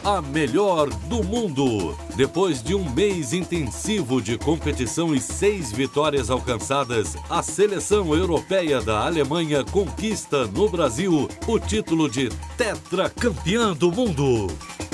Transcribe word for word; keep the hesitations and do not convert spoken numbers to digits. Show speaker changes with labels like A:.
A: a melhor do mundo. Depois de um mês intensivo de competição e seis vitórias alcançadas, a seleção europeia da Alemanha conquista no Brasil o título de tetracampeã do mundo.